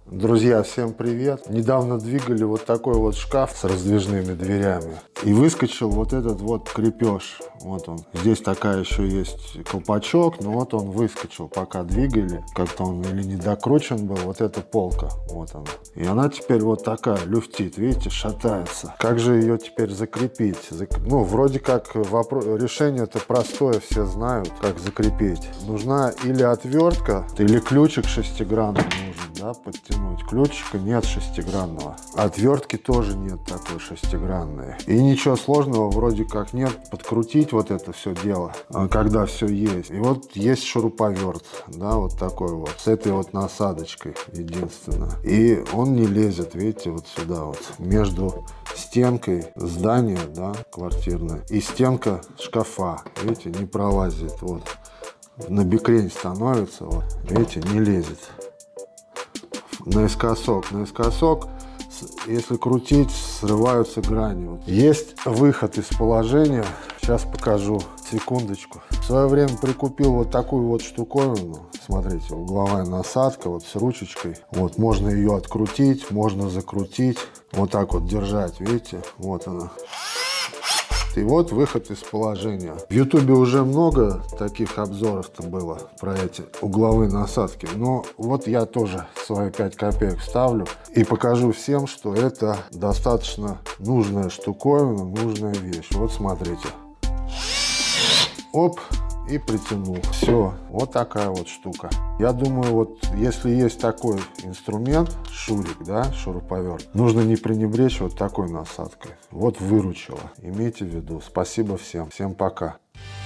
Друзья, всем привет! Недавно двигали вот такой вот шкаф с раздвижными дверями. И выскочил вот этот вот крепеж. Вот он. Здесь такая еще есть колпачок, но вот он выскочил, пока двигали. Как-то он или не докручен был. Вот эта полка. Вот она. И она теперь вот такая, люфтит. Видите, шатается. Как же ее теперь закрепить? Ну, вроде как решение-то простое, все знают, как закрепить. Нужна или отвертка, или ключик шестигранный нужен, да, подтянуть. Ключика нет шестигранного. Отвертки тоже нет такой шестигранной. И ничего сложного вроде как нет. Подкрутить вот это все дело, когда все есть. И вот есть шуруповерт, да, вот такой вот. С этой вот насадочкой единственно. И он не лезет, видите, вот сюда вот. Между стенкой здания, да, квартирной, и стенка шкафа, видите, не пролазит. Вот. На бекрень становится, вот. Видите, не лезет. Наискосок, если крутить, срываются грани. Есть выход из положения, сейчас покажу, секундочку. В свое время прикупил вот такую вот штуковину, смотрите, угловая насадка вот с ручечкой. Вот, можно ее открутить, можно закрутить, вот так вот держать, видите, вот она. И вот выход из положения. В Ютубе уже много таких обзоров-то было про эти угловые насадки. Но вот я тоже свои 5 копеек ставлю и покажу всем, что это достаточно нужная штуковина, нужная вещь. Вот смотрите. Оп. И притянул. Все. Вот такая вот штука. Я думаю, вот если есть такой инструмент, шурик, да, шуруповерт, нужно не пренебречь вот такой насадкой. Вот выручила. Имейте в виду. Спасибо всем. Всем пока.